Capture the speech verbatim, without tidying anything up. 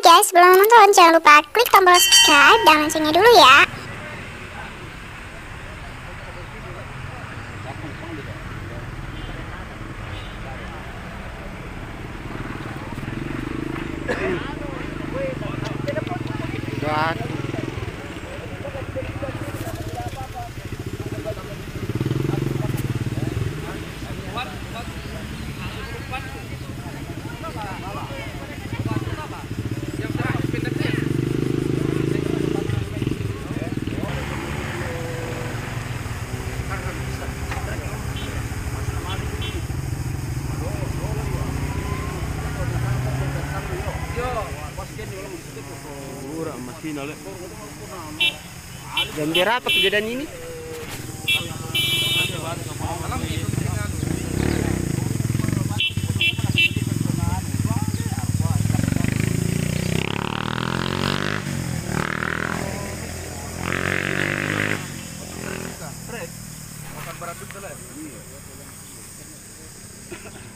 guys, sebelum nonton jangan lupa klik tombol subscribe dan loncengnya dulu ya. Jam berapa kejadian ini? Makan berat betul ya?